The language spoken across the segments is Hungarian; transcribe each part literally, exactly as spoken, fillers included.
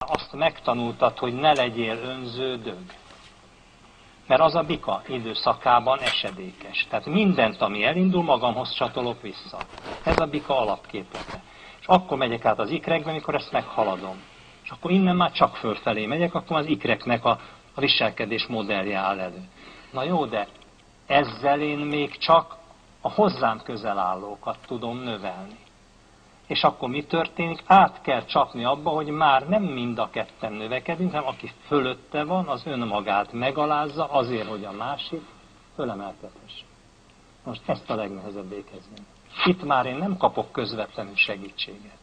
azt megtanultad, hogy ne legyél önző dög. Mert az a bika időszakában esedékes. Tehát mindent, ami elindul, magamhoz csatolok vissza. Ez a bika alapképlete. És akkor megyek át az ikrekbe, amikor ezt meghaladom. És akkor innen már csak fölfelé megyek, akkor az ikreknek a, a viselkedés modellje áll elő. Na jó, de ezzel én még csak a hozzám közel állókat tudom növelni. És akkor mi történik? Át kell csapni abba, hogy már nem mind a ketten növekedünk, hanem aki fölötte van, az önmagát megalázza azért, hogy a másik fölemelkedhesse. Most ezt a legnehezebb ékezni. Itt már én nem kapok közvetlenül segítséget.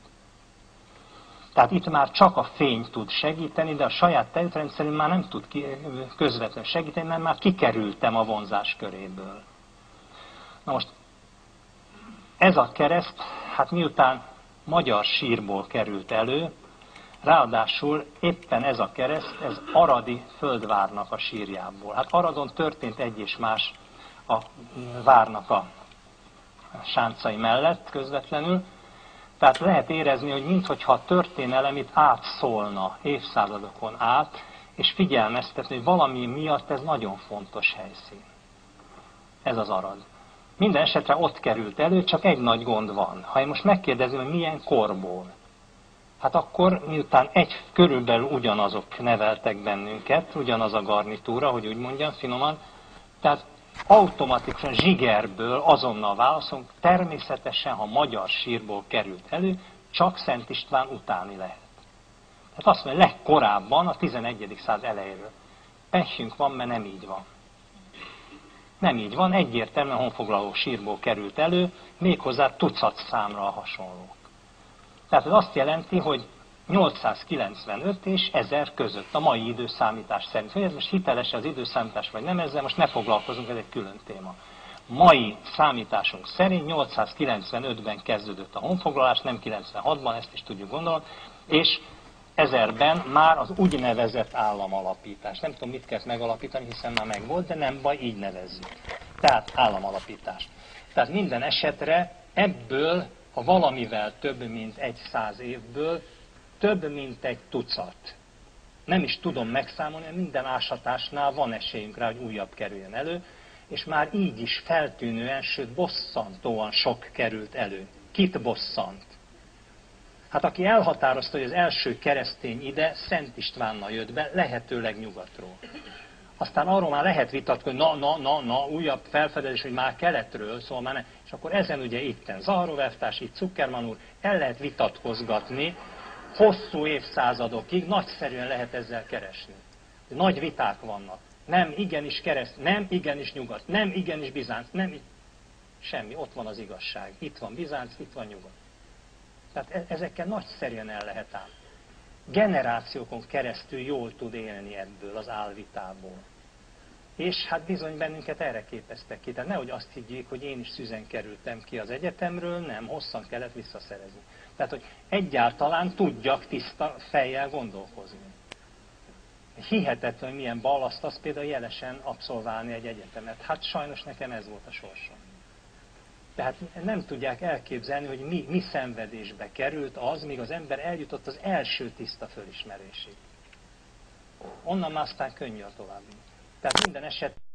Tehát itt már csak a fény tud segíteni, de a saját tejútrendszerünk már nem tud közvetlenül segíteni, mert már kikerültem a vonzás köréből. Na most ez a kereszt, hát miután magyar sírból került elő, ráadásul éppen ez a kereszt, ez aradi földvárnak a sírjából. Hát Aradon történt egy és más a várnak a sáncai mellett közvetlenül, tehát lehet érezni, hogy minthogyha a történelem itt átszólna évszázadokon át, és figyelmeztetni, hogy valami miatt ez nagyon fontos helyszín. Ez az Arad. Minden esetre ott került elő, csak egy nagy gond van. Ha én most megkérdezem, hogy milyen korból, hát akkor miután egy körülbelül ugyanazok neveltek bennünket, ugyanaz a garnitúra, hogy úgy mondjam finoman, tehát automatikusan zsigerből azonnal válaszolunk, természetesen, ha magyar sírból került elő, csak Szent István utáni lehet. Tehát azt mondja, legkorábban, a tizenegyedik század elejéről. Pehjünk van, mert nem így van. Nem így van, egyértelműen honfoglaló sírból került elő, méghozzá tucat számra a hasonlók. Tehát ez azt jelenti, hogy nyolcszázkilencvenöt és ezer között, a mai időszámítás szerint. Hogy ez most hiteles az időszámítás, vagy nem, ezzel most ne foglalkozunk, ez egy külön téma. Mai számításunk szerint nyolcszázkilencvenötben kezdődött a honfoglalás, nem kilencvenhatban, ezt is tudjuk gondolni, és ezerben már az úgynevezett államalapítás. Nem tudom, mit kell megalapítani, hiszen már megvolt, de nem baj, így nevezzük. Tehát államalapítás. Tehát minden esetre ebből a valamivel több mint egy száz évből több mint egy tucat. Nem is tudom megszámolni, mert minden ásatásnál van esélyünk rá, hogy újabb kerüljön elő, és már így is feltűnően, sőt bosszantóan sok került elő. Kit bosszant? Hát aki elhatározta, hogy az első keresztény ide Szent Istvánnal jött be, lehetőleg nyugatról. Aztán arról már lehet vitatkozni, na, na, na, na, újabb felfedezés, hogy már keletről, szóval már ne. És akkor ezen ugye itten Zaharov elvtárs, itt Zuckerman úr, el lehet vitatkozgatni, hosszú évszázadokig, nagyszerűen lehet ezzel keresni. Nagy viták vannak. Nem, igenis kereszt, nem, igenis nyugat, nem, igenis Bizánc, nem, semmi, ott van az igazság. Itt van Bizánc, itt van nyugat. Tehát ezekkel nagyszerűen el lehet állni. Generációkon keresztül jól tud élni ebből az álvitából. És hát bizony bennünket erre képeztek ki. Tehát nehogy azt higgyék, hogy én is szüzen kerültem ki az egyetemről, nem, hosszan kellett visszaszerezni. Tehát, hogy egyáltalán tudjak tiszta fejjel gondolkozni. Hihetetlen, hogy milyen ballaszt az például jelesen abszolválni egy egyetemet. Hát sajnos nekem ez volt a sorsom. Tehát nem tudják elképzelni, hogy mi, mi szenvedésbe került az, míg az ember eljutott az első tiszta fölismerésig. Onnan már aztán könnyű a további. Tehát minden eset